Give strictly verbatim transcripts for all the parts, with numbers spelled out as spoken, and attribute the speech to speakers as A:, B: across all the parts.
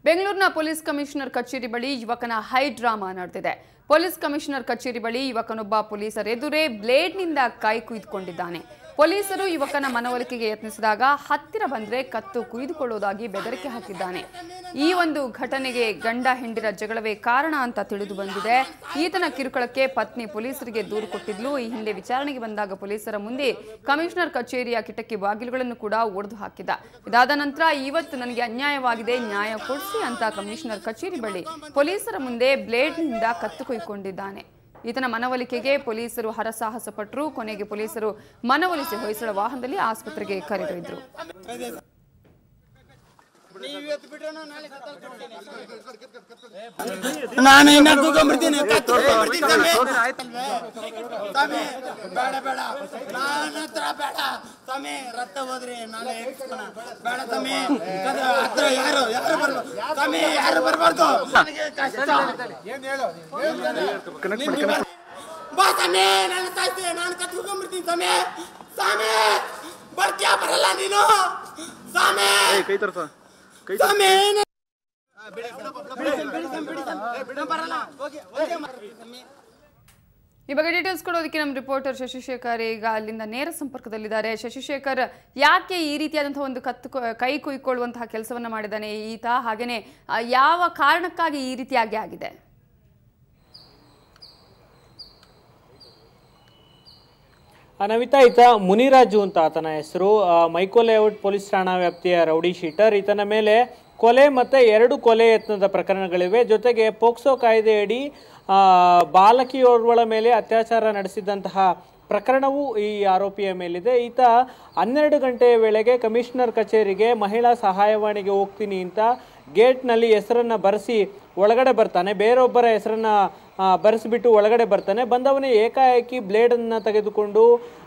A: ಬೆಂಗಳೂರಿನ police commissioner ಕಚೇರಿ ಬಳಿ ಯುವಕನ ಹೈ ಡ್ರಾಮಾ ನಡೆದಿದೆ. ಪೊಲೀಸ್ ಕಮಿಷನರ್ ಕಚೇರಿ ಬಳಿ ಯುವಕನೊಬ್ಬ ಪೊಲೀಸರ ಎದುರೇ ಬ್ಲೇಡ್ನಿಂದ ಕೈ ಕುಯ್ದುಕೊಂಡಿದ್ದಾನೆ. ಪೊಲೀಸರು ಯುವಕನ ಮನವೊಲಿಕೆಗೆ ಯತ್ನಿಸಿದಾಗ ಹತ್ತಿರ ಬಂದ್ರೆ ಕತ್ತು ಕುಯ್ದುಕೊಳ್ಳುವುದಾಗಿ ಬೆದರಿಕೆ ಹಾಕಿದ್ದಾನೆ. ಈ ಒಂದು ಘಟನೆಗೆ ಗಂಡ ಹೆಂಡಿರ ಜಗಳವೇ ಕಾರಣ ಅಂತ ತಿಳಿದು ಬಂದಿದೆ. ಈತನ ಕಿರುಕುಳಕ್ಕೆ ಪತ್ನಿ ಪೊಲೀಸರಿಗೆ ದೂರು ಕೊಟ್ಟಿದ್ಲು. ಈ ಹಿಂದೆ ವಿಚಾರಣೆಗೆ ಬಂದಾಗ ಪೊಲೀಸರ ಮುಂದೆ ಕಮಿಷನರ್ ಕಚೇರಿಯ ಕಿಟಕಿ ಬಾಗಿಲುಗಳನ್ನು ಕೂಡ ಒಡೆದು ಹಾಕಿದ. ಇದಾದ ನಂತರ ಇವತ್ತು ನನಗೆ ಅನ್ಯಾಯವಾಗಿದೆ, ನ್ಯಾಯ ಕೊಡಿಸಿ ಅಂತ ಕಮಿಷನರ್ ಕಚೇರಿ ಬಳಿ ಪೊಲೀಸರ ಮುಂದೆ ಬ್ಲೇಡ್ನಿಂದ ಕತ್ತು ಕುಯ್ದುಕೊಂಡಿದ್ದಾನೆ. ಈತನ ಮನವೊಲಿಕೆಗೆ ಪೊಲೀಸರು ಹರಸಾಹಸ ಪಟ್ಟರು. ಕೊನೆಗೆ ಪೊಲೀಸರು ಮನವೊಲಿಸಿ ಹೊಯ್ಸಳ ವಾಹನದಲ್ಲಿ ಆಸ್ಪತ್ರೆಗೆ ಕರೆದೊಯ್ದರು.
B: ನಾನು ಇನ್ನ ಕೂಗೊಂಡ್ಬಿಡ್ತೀನಿ ತಮ್ಮಿ ರಕ್ತ ಹೋದ್ರಿ ನಾಳೆ ಬೇಡ ತಮ್ಮಿ ಹತ್ರ ಯಾರು ಯಾರು ಬರ್ಬಾರ್ದು ತಮ್ಮಿ ಯಾರು ಬರ್ಬಾರ್ದು ಬಾ ತಮ್ಮಿ ನಾನು ಸಾಯ್ತೀನಿ ನಾನು ಕತ್ಕೊಂಡ್ಬಿಡ್ತೀನಿ ತಮ್ಮಿ ಸಾಮಿ ಬರ್ತೀಯಾ ಬರಲ್ಲ ನೀನು ಸಾಮಿ ಸಾಮಿ
A: ಈ ಬಗ್ಗೆ ಡೀಟೇಲ್ಸ್ ಕೊಡೋದಕ್ಕೆ ನಮ್ಮ ರಿಪೋರ್ಟರ್ ಶಶಿಶೇಖರ್ ಈಗ ಅಲ್ಲಿಂದ ನೇರ ಸಂಪರ್ಕದಲ್ಲಿದ್ದಾರೆ. ಶಶಿಶೇಖರ್, ಯಾಕೆ ಈ ರೀತಿಯಾದಂತಹ ಒಂದು ಕತ್ತು ಕೈ ಕುಯ್ಕೊಳ್ಳುವಂತಹ ಕೆಲಸವನ್ನ ಮಾಡಿದ್ದಾನೆ ಈತ? ಹಾಗೇನೆ ಯಾವ ಕಾರಣಕ್ಕಾಗಿ ಈ ರೀತಿಯಾಗಿ ಆಗಿದೆ?
C: ನವಿತಾ, ಈತ ಮುನಿರಾಜು ಅಂತ ಆತನ ಹೆಸರು. ಮೈಕೋ ಲೇಔಟ್ ಪೊಲೀಸ್ ಠಾಣಾ ವ್ಯಾಪ್ತಿಯ ರೌಡಿ ಶೀಟರ್. ಈತನ ಮೇಲೆ ಕೊಲೆ ಮತ್ತು ಎರಡು ಕೊಲೆ ಯತ್ನದ ಪ್ರಕರಣಗಳಿವೆ. ಜೊತೆಗೆ ಪೋಕ್ಸೋ ಕಾಯ್ದೆಯಡಿ ಬಾಲಕಿಯೋರ್ವಳ ಮೇಲೆ ಅತ್ಯಾಚಾರ ನಡೆಸಿದಂತಹ ಪ್ರಕರಣವೂ ಈ ಆರೋಪಿಯ ಮೇಲಿದೆ. ಈತ ಹನ್ನೆರಡು ಗಂಟೆಯ ವೇಳೆಗೆ ಕಮಿಷನರ್ ಕಚೇರಿಗೆ ಮಹಿಳಾ ಸಹಾಯವಾಣಿಗೆ ಹೋಗ್ತೀನಿ ಅಂತ ಗೇಟ್ನಲ್ಲಿ ಹೆಸರನ್ನು ಬರೆಸಿ ಒಳಗಡೆ ಬರ್ತಾನೆ. ಬೇರೊಬ್ಬರ ಹೆಸರನ್ನು ಬರೆಸಿಬಿಟ್ಟು ಒಳಗಡೆ ಬರ್ತಾನೆ. ಬಂದವನೇ ಏಕಾಏಕಿ ಬ್ಲೇಡನ್ನು ತೆಗೆದುಕೊಂಡು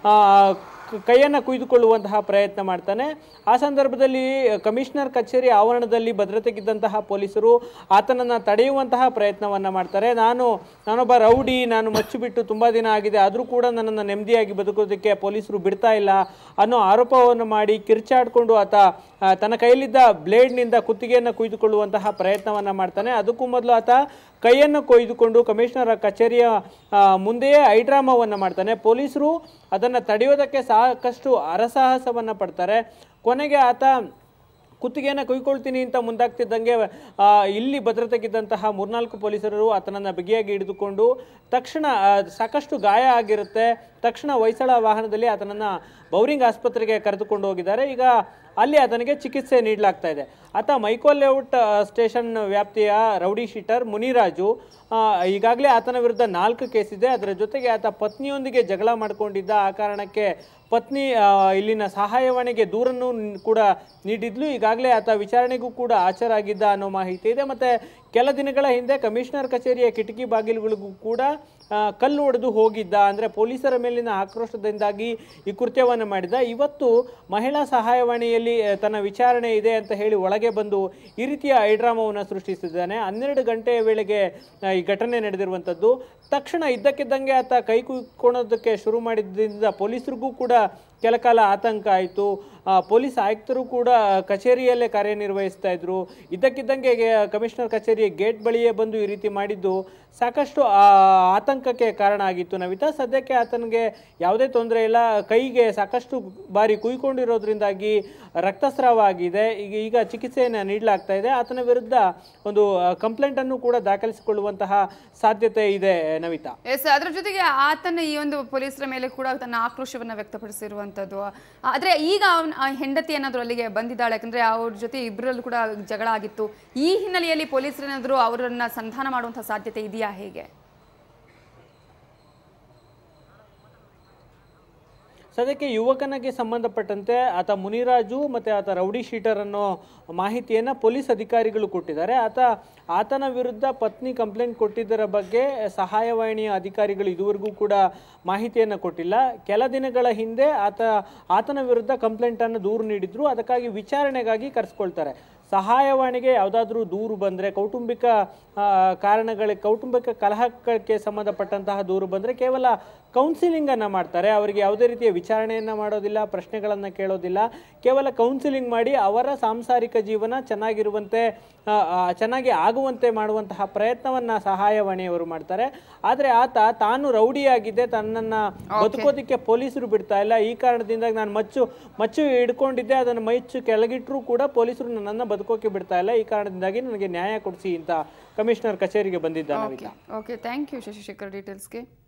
C: ಕೈಯನ್ನು ಕುಯ್ದುಕೊಳ್ಳುವಂತಹ ಪ್ರಯತ್ನ ಮಾಡ್ತಾನೆ. ಆ ಸಂದರ್ಭದಲ್ಲಿ ಕಮಿಷನರ್ ಕಚೇರಿ ಆವರಣದಲ್ಲಿ ಭದ್ರತೆಗಿದ್ದಂತಹ ಪೊಲೀಸರು ಆತನನ್ನು ತಡೆಯುವಂತಹ ಪ್ರಯತ್ನವನ್ನು ಮಾಡ್ತಾರೆ. ನಾನು ನಾನೊಬ್ಬ ರೌಡಿ, ನಾನು ಮಚ್ಚಿಬಿಟ್ಟು ತುಂಬ ದಿನ ಆಗಿದೆ, ಆದರೂ ಕೂಡ ನನ್ನನ್ನು ನೆಮ್ಮದಿಯಾಗಿ ಬದುಕೋದಕ್ಕೆ ಪೊಲೀಸರು ಬಿಡ್ತಾ ಇಲ್ಲ ಅನ್ನೋ ಆರೋಪವನ್ನು ಮಾಡಿ ಕಿರ್ಚಾಡಿಕೊಂಡು ಆತ ತನ್ನ ಕೈಯಲ್ಲಿದ್ದ ಬ್ಲೇಡ್ನಿಂದ ಕುತ್ತಿಗೆಯನ್ನು ಕುಯ್ದುಕೊಳ್ಳುವಂತಹ ಪ್ರಯತ್ನವನ್ನು ಮಾಡ್ತಾನೆ. ಅದಕ್ಕೂ ಮೊದಲು ಆತ ಕೈಯನ್ನು ಕೊಯ್ದುಕೊಂಡು ಕಮಿಷನರ್ ಕಚೇರಿಯ ಮುಂದೆಯೇ ಐಡ್ರಾಮವನ್ನು ಮಾಡ್ತಾನೆ. ಪೊಲೀಸರು ಅದನ್ನು ತಡೆಯೋದಕ್ಕೆ ಸಾಕಷ್ಟು ಹರಸಾಹಸವನ್ನು ಪಡ್ತಾರೆ. ಕೊನೆಗೆ ಆತ ಕುತ್ತಿಗೆಯನ್ನು ಕುಯ್ಕೊಳ್ತೀನಿ ಅಂತ ಮುಂದಾಗ್ತಿದ್ದಂಗೆ ಇಲ್ಲಿ ಭದ್ರತೆಗಿದ್ದಂತಹ ಮೂರ್ನಾಲ್ಕು ಪೊಲೀಸರು ಆತನನ್ನು ಬಿಗಿಯಾಗಿ ಹಿಡಿದುಕೊಂಡು ತಕ್ಷಣ ಸಾಕಷ್ಟು ಗಾಯ ಆಗಿರುತ್ತೆ. ತಕ್ಷಣ ಹೊಯ್ಸಳ ವಾಹನದಲ್ಲಿ ಆತನನ್ನು ಬೌರಿಂಗ್ ಆಸ್ಪತ್ರೆಗೆ ಕರೆದುಕೊಂಡು ಹೋಗಿದ್ದಾರೆ. ಈಗ ಅಲ್ಲಿ ಆತನಿಗೆ ಚಿಕಿತ್ಸೆ ನೀಡಲಾಗ್ತಾ ಇದೆ. ಆತ ಮೈಕೋ ಲೇಔಟ್ ಸ್ಟೇಷನ್ ವ್ಯಾಪ್ತಿಯ ರೌಡಿ ಶೀಟರ್ ಮುನಿರಾಜು. ಈಗಾಗಲೇ ಆತನ ವಿರುದ್ಧ ನಾಲ್ಕು ಕೇಸ್ ಇದೆ. ಅದರ ಜೊತೆಗೆ ಆತ ಪತ್ನಿಯೊಂದಿಗೆ ಜಗಳ ಮಾಡಿಕೊಂಡಿದ್ದ. ಆ ಕಾರಣಕ್ಕೆ ಪತ್ನಿ ಇಲ್ಲಿನ ಸಹಾಯವಾಣಿಗೆ ದೂರನ್ನು ಕೂಡ ನೀಡಿದ್ಲು. ಈಗಾಗಲೇ ಆತ ವಿಚಾರಣೆಗೂ ಕೂಡ ಹಾಜರಾಗಿದ್ದ ಅನ್ನೋ ಮಾಹಿತಿ ಇದೆ. ಮತ್ತು ಕೆಲ ದಿನಗಳ ಹಿಂದೆ ಕಮಿಷನರ್ ಕಚೇರಿಯ ಕಿಟಕಿ ಬಾಗಿಲುಗಳಿಗೂ ಕೂಡ ಕಲ್ಲು ಹೊಡೆದು ಹೋಗಿದ್ದ. ಅಂದರೆ ಪೊಲೀಸರ ಮೇಲಿನ ಆಕ್ರೋಶದಿಂದಾಗಿ ಈ ಕೃತ್ಯವನ್ನು ಮಾಡಿದ. ಇವತ್ತು ಮಹಿಳಾ ಸಹಾಯವಾಣಿಯಲ್ಲಿ ತನ್ನ ವಿಚಾರಣೆ ಇದೆ ಅಂತ ಹೇಳಿ ಒಳಗೆ ಬಂದು ಈ ರೀತಿಯ ಐಡ್ರಾಮವನ್ನು ಸೃಷ್ಟಿಸಿದ್ದಾನೆ. ಹನ್ನೆರಡು ಗಂಟೆಯ ವೇಳೆಗೆ ಈ ಘಟನೆ ನಡೆದಿರುವಂಥದ್ದು. ತಕ್ಷಣ ಇದ್ದಕ್ಕಿದ್ದಂಗೆ ಆತ ಕೈ ಕುಯ್ಕೊಳ್ಳೋದಕ್ಕೆ ಶುರು ಮಾಡಿದ್ದರಿಂದ ಪೊಲೀಸರಿಗೂ ಕೂಡ ಕೆಲ ಕಾಲ ಆತಂಕ ಆಯಿತು. ಪೊಲೀಸ್ ಆಯುಕ್ತರು ಕೂಡ ಕಚೇರಿಯಲ್ಲೇ ಕಾರ್ಯನಿರ್ವಹಿಸ್ತಾ ಇದ್ರು. ಇದ್ದಕ್ಕಿದ್ದಂಗೆ ಕಮಿಷನರ್ ಕಚೇರಿಯ ಗೇಟ್ ಬಳಿಯೇ ಬಂದು ಈ ರೀತಿ ಮಾಡಿದ್ದು ಸಾಕಷ್ಟು ಆತಂಕಕ್ಕೆ ಕಾರಣ ಆಗಿತ್ತು. ನವಿತಾ, ಸದ್ಯಕ್ಕೆ ಆತನಿಗೆ ಯಾವುದೇ ತೊಂದರೆ ಇಲ್ಲ. ಕೈಗೆ ಸಾಕಷ್ಟು ಬಾರಿ ಕುಯ್ಕೊಂಡಿರೋದ್ರಿಂದಾಗಿ ರಕ್ತಸ್ರಾವ ಆಗಿದೆ. ಈಗ ಈಗ ಚಿಕಿತ್ಸೆಯನ್ನು ನೀಡಲಾಗ್ತಾ ಇದೆ. ಆತನ ವಿರುದ್ಧ ಒಂದು ಕಂಪ್ಲೇಂಟನ್ನು ಕೂಡ ದಾಖಲಿಸಿಕೊಳ್ಳುವಂತಹ ಸಾಧ್ಯತೆ ಇದೆ ನವಿತಾ.
A: ಎಸ್, ಅದರ ಜೊತೆಗೆ ಆತನ ಈ ಒಂದು ಪೊಲೀಸರ ಮೇಲೆ ಕೂಡ ತನ್ನ ಆಕ್ರೋಶವನ್ನು ವ್ಯಕ್ತಪಡಿಸಿರುವಂಥದ್ದು. ಆದರೆ ಈಗ ಹೆಂಡತಿ ಏನಾದರೂ ಅಲ್ಲಿಗೆ ಬಂದಿದ್ದಾಳೆ, ಯಾಕಂದರೆ ಅವ್ರ ಜೊತೆ ಇಬ್ಬರಲ್ಲೂ ಕೂಡ ಜಗಳ ಆಗಿತ್ತು. ಈ ಹಿನ್ನೆಲೆಯಲ್ಲಿ ಪೊಲೀಸರೇನಾದರೂ ಅವರನ್ನು ಸಂಧಾನ ಮಾಡುವಂಥ ಸಾಧ್ಯತೆ ಇದೆಯಾ, ಹೇಗೆ?
C: ಸದ್ಯಕ್ಕೆ ಯುವಕನಿಗೆ ಸಂಬಂಧಪಟ್ಟಂತೆ ಆತ ಮುನಿರಾಜು ಮತ್ತು ಆತ ರೌಡಿ ಶೀಟರ್ ಅನ್ನೋ ಮಾಹಿತಿಯನ್ನು ಪೊಲೀಸ್ ಅಧಿಕಾರಿಗಳು ಕೊಟ್ಟಿದ್ದಾರೆ. ಆತ ಆತನ ವಿರುದ್ಧ ಪತ್ನಿ ಕಂಪ್ಲೇಂಟ್ ಕೊಟ್ಟಿದ್ದರ ಬಗ್ಗೆ ಸಹಾಯವಾಣಿಯ ಅಧಿಕಾರಿಗಳು ಇದುವರೆಗೂ ಕೂಡ ಮಾಹಿತಿಯನ್ನು ಕೊಟ್ಟಿಲ್ಲ. ಕೆಲ ದಿನಗಳ ಹಿಂದೆ ಆತ ಆತನ ವಿರುದ್ಧ ಕಂಪ್ಲೇಂಟನ್ನು ದೂರು ನೀಡಿದ್ರು. ಅದಕ್ಕಾಗಿ ವಿಚಾರಣೆಗಾಗಿ ಕರೆಸ್ಕೊಳ್ತಾರೆ. ಸಹಾಯವಾಣಿಗೆ ಯಾವುದಾದ್ರೂ ದೂರು ಬಂದರೆ, ಕೌಟುಂಬಿಕ ಕಾರಣಗಳಿಗೆ ಕೌಟುಂಬಿಕ ಕಲಹಕ್ಕೆ ಸಂಬಂಧಪಟ್ಟಂತಹ ದೂರು ಬಂದರೆ ಕೇವಲ ಕೌನ್ಸಿಲಿಂಗನ್ನು ಮಾಡ್ತಾರೆ. ಅವರಿಗೆ ಯಾವುದೇ ರೀತಿಯ ವಿಚಾರಣೆಯನ್ನು ಮಾಡೋದಿಲ್ಲ, ಪ್ರಶ್ನೆಗಳನ್ನು ಕೇಳೋದಿಲ್ಲ. ಕೇವಲ ಕೌನ್ಸಿಲಿಂಗ್ ಮಾಡಿ ಅವರ ಸಾಂಸಾರಿಕ ಜೀವನ ಚೆನ್ನಾಗಿರುವಂತೆ ಚೆನ್ನಾಗಿ ಆಗುವಂತೆ ಮಾಡುವಂತಹ ಪ್ರಯತ್ನವನ್ನು ಸಹಾಯವಾಣಿಯವರು ಮಾಡ್ತಾರೆ. ಆದರೆ ಆತ ತಾನು ರೌಡಿಯಾಗಿದ್ದೆ, ತನ್ನನ್ನು ಬದುಕೋದಕ್ಕೆ ಪೊಲೀಸರು ಬಿಡ್ತಾ ಇಲ್ಲ, ಈ ಕಾರಣದಿಂದ ನಾನು ಮಚ್ಚು ಮಚ್ಚು ಹಿಡ್ಕೊಂಡಿದ್ದೆ, ಅದನ್ನು ಮಚ್ಚು ಕೆಳಗಿಟ್ಟರೂ ಕೂಡ ಪೊಲೀಸರು ನನ್ನನ್ನು ಬದುಕೋಕೆ ಬಿಡ್ತಾ ಇಲ್ಲ, ಈ ಕಾರಣದಿಂದಾಗಿ ನನಗೆ ನ್ಯಾಯ ಕೊಡಿಸಿ ಅಂತ ಕಮಿಷನರ್ ಕಚೇರಿಗೆ ಬಂದಿದ್ದಾನೆ.
A: Okay, thank you Shashishekhar ಡೀಟೇಲ್ಸ್ಗೆ.